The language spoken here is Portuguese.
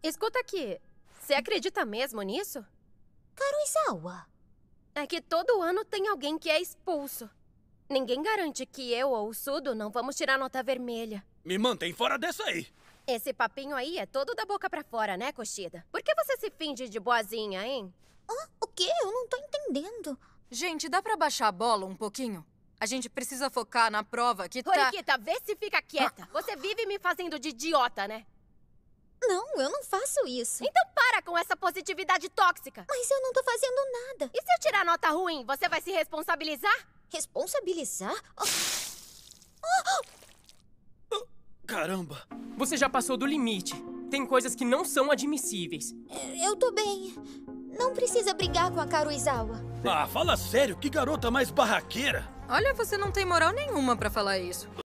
Escuta aqui, você acredita mesmo nisso? Karuizawa. É que todo ano tem alguém que é expulso. Ninguém garante que eu ou o Sudo não vamos tirar nota vermelha. Me mantém fora dessa aí. Esse papinho aí é todo da boca pra fora, né, Kushida? Por que você se finge de boazinha, hein? O quê? Eu não tô entendendo. Gente, dá pra baixar a bola um pouquinho? A gente precisa focar na prova que tá... Horikita, vê se fica quieta. Você vive me fazendo de idiota, né? Não, eu não faço isso. Então para com essa positividade tóxica. Mas eu não tô fazendo nada. E se eu tirar nota ruim, você vai se responsabilizar? Responsabilizar? Caramba. Você já passou do limite. Tem coisas que não são admissíveis. Eu tô bem. Não precisa brigar com a Karuizawa. Ah, fala sério, que garota mais barraqueira. Olha, você não tem moral nenhuma pra falar isso.